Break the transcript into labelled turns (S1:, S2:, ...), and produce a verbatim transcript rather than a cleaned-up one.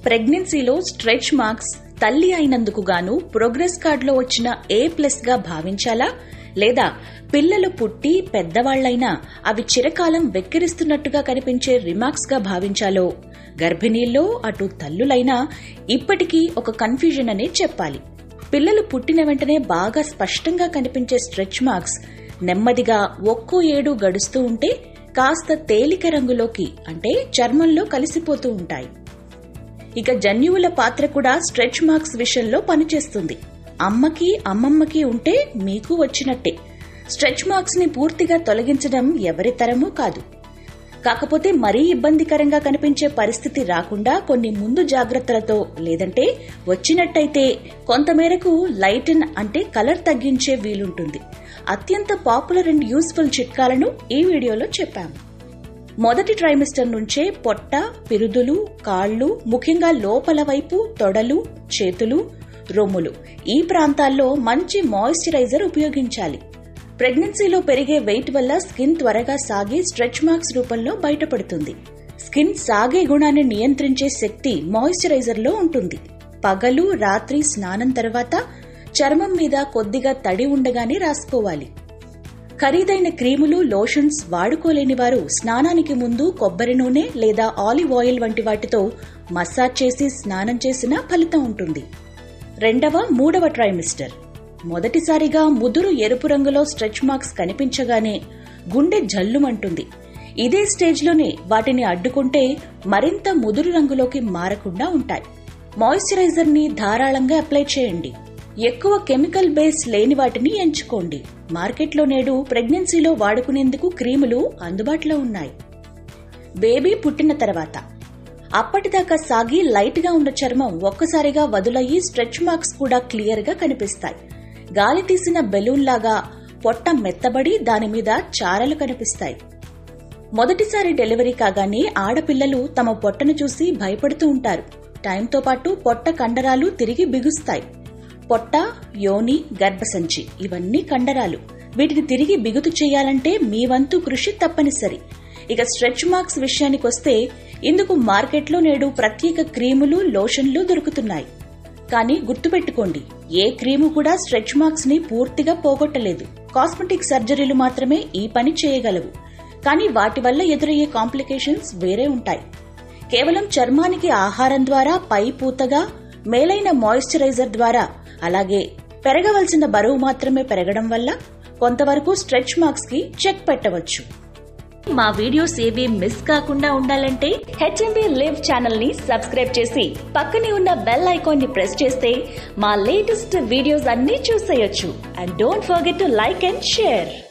S1: ప్రెగ్నెన్సీలో stretch marks తల్లి అయినందుకు గాను ప్రోగ్రెస్ కార్డులో వచ్చిన ఏ ప్లస్ గా భావించాలా, లేదా పిల్లలు పుట్టి పెద్దవాళ్లైనా అవి చిరకాలం వెక్కిరిస్తున్నట్టుగా కనిపించే రిమార్క్స్ గా భావించాలో గర్భిణీల్లో అటు తల్లులైనా ఇప్పటికీ ఒక కన్ఫ్యూజన్ అనే చెప్పాలి. పిల్లలు పుట్టిన వెంటనే బాగా స్పష్టంగా కనిపించే స్ట్రెచ్ మార్క్స్ నెమ్మదిగా ఒక్కో ఏడు గడుస్తూ ఉంటే కాస్త తేలిక రంగులోకి అంటే చర్మంలో కలిసిపోతూ ఉంటాయి. ఇక జన్యువుల పాత్ర కూడా స్ట్రెచ్ మార్క్స్ విషయంలో పనిచేస్తుంది. అమ్మకి అమ్మమ్మకి ఉంటే మీకు వచ్చినట్టే. స్ట్రెచ్ మార్క్స్ ని పూర్తిగా తొలగించడం ఎవరి తరమూ కాదు. కాకపోతే మరీ ఇబ్బందికరంగా కనిపించే పరిస్థితి రాకుండా కొన్ని ముందు జాగ్రత్తలతో, లేదంటే వచ్చినట్టయితే కొంతమేరకు లైటన్ అంటే కలర్ తగ్గించే వీలుంటుంది. అత్యంత పాపులర్ అండ్ యూస్ఫుల్ చిట్కాలను ఈ వీడియోలో చెప్పాము. మొదటి ట్రైమిస్టర్ నుంచే పొట్ట, పిరుదులు, కాళ్లు, ముఖ్యంగా లోపల వైపు తొడలు, చేతులు, రొమ్ములు ఈ ప్రాంతాల్లో మంచి మాయిశ్చరైజర్ ఉపయోగించాలి. ప్రెగ్నెన్సీలో పెరిగే వెయిట్ వల్ల స్కిన్ త్వరగా సాగి స్ట్రెచ్ మార్క్స్ రూపంలో బయటపడుతుంది. స్కిన్ సాగే గుణాన్ని నియంత్రించే శక్తి మాయిశ్చరైజర్ లో ఉంటుంది. పగలు, రాత్రి స్నానం తర్వాత చర్మం మీద కొద్దిగా తడి ఉండగానే రాసుకోవాలి. ఖరీదైన క్రీములు, లోషన్స్ వాడుకోలేని వారు స్నానానికి ముందు కొబ్బరి నూనె లేదా ఆలివ్ ఆయిల్ వంటి వాటితో మసాజ్ చేసి స్నానం చేసినా ఫలితం ఉంటుంది. రెండవ, మూడవ ట్రైమిస్టర్. మొదటిసారిగా ముదురు ఎరుపు రంగులో స్ట్రెచ్ మార్క్స్ కనిపించగానే గుండె జల్లుమంటుంది. ఇదే స్టేజ్లోనే వాటిని అడ్డుకుంటే మరింత ముదురు రంగులోకి మారకుండా ఉంటాయి. మాయిశ్చరైజర్ ని ధారాళంగా అప్లై చేయండి. ఎక్కువ కెమికల్ బేస్ లేని వాటిని ఎంచుకోండి. మార్కెట్లో నేడు ప్రెగ్నెన్సీలో వాడుకునేందుకు క్రీములు అందుబాటులో ఉన్నాయి. బేబీ పుట్టిన తర్వాత అప్పటిదాకా సాగి లైట్ గా ఉన్న చర్మం ఒక్కసారిగా వదులయ్యి స్ట్రెచ్ మార్క్స్ కూడా క్లియర్ గా కనిపిస్తాయి. గాలి తీసిన బెలూన్ లాగా పొట్ట మెత్తబడి దానిమీద చారలు కనిపిస్తాయి. మొదటిసారి డెలివరీ కాగానే ఆడపిల్లలు తమ పొట్టను చూసి భయపడుతూ ఉంటారు. టైంతో పాటు పొట్ట కండరాలు తిరిగి బిగుస్తాయి. పొట్ట, యోని, గర్భసంచి ఇవన్నీ కండరాలు. వీటిని తిరిగి బిగుతు చేయాలంటే మీ వంతు కృషి తప్పనిసరి. ఇక స్ట్రెచ్ మార్క్స్ విషయానికొస్తే ఇందుకు మార్కెట్లో నేడు ప్రత్యేక క్రీములు, లోషన్లు దొరుకుతున్నాయి. కానీ గుర్తుపెట్టుకోండి, ఏ క్రీము కూడా స్ట్రెచ్ మార్క్స్ ని పూర్తిగా పోగొట్టలేదు. కాస్మెటిక్ సర్జరీలు మాత్రమే ఈ పని చేయగలవు. కానీ వాటి వల్ల ఎదురయ్యే కాంప్లికేషన్స్ వేరే ఉంటాయి. కేవలం చర్మానికి ఆహారం ద్వారా పై పూతగా, మేలైన మాయిశ్చరైజర్ ద్వారా, అలాగే పెరగవలసిన బరువు మాత్రమే పెరగడం వల్ల కొంతవరకు స్ట్రెచ్ మార్క్స్ కి చెక్ పెట్టవచ్చు. మా వీడియోస్ ఏవి మిస్ కాకుండా ఉండాలంటే హెచ్ఎంబీ లివ్ ఛానల్ ని సబ్స్క్రైబ్ చేసి పక్కనే ఉన్న బెల్ ఐకాన్ ని ప్రెస్ చేస్తే మా లేటెస్ట్ వీడియోస్ అన్ని చూసేయొచ్చు. And don't forget to like and share.